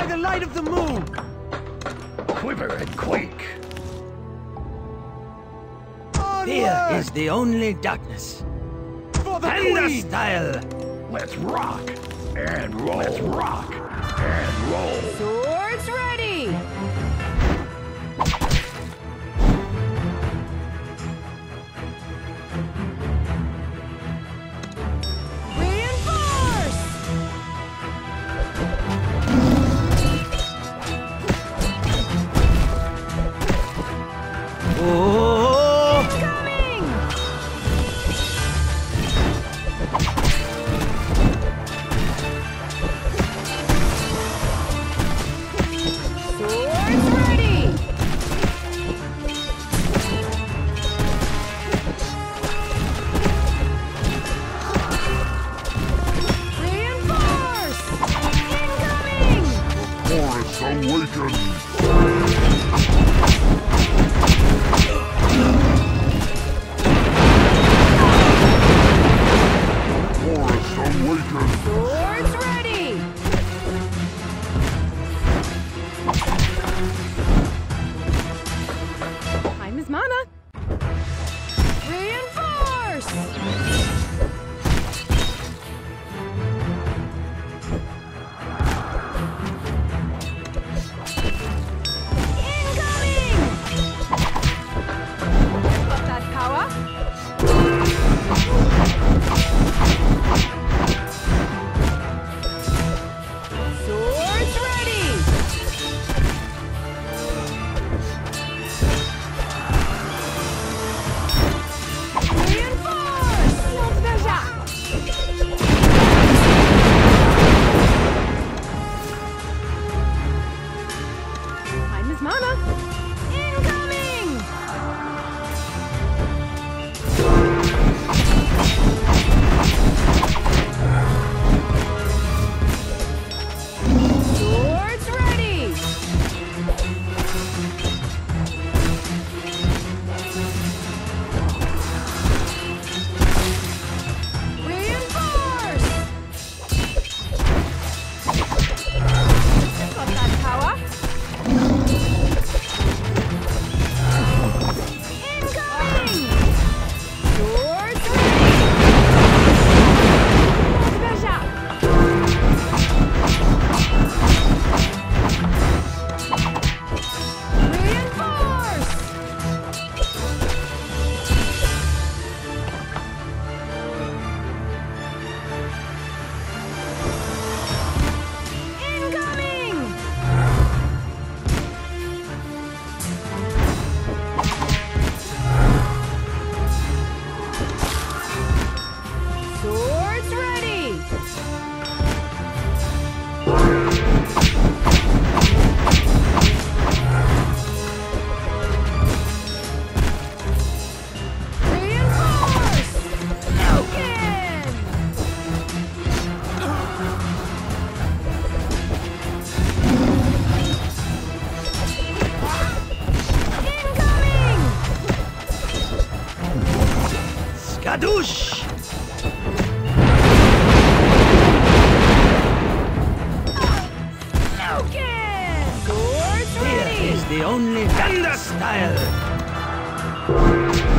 by the light of the moon! Quiver and quake. Fear is the only darkness. For the Panda Queen! style! Let's rock and roll. Let's rock and roll. Swords ready! Reinforce! Oh! Incoming! Swords ready! Reinforce! Incoming! Forest awakens. Forest awakens. Swords ready! Time is mana. Reinforce! Incoming! Got that power? Swords ready! Reinforce! Lance Bergerac! Time is mana. Incoming! Swords ready! Reinforce! Got that power? Incoming! Swords ready! Bergerac! Reinforce! Incoming! Swords ready! Reinforce! Broken! Incoming! Skadoosh! Broken! Swords Fear ready! is the only Panda style!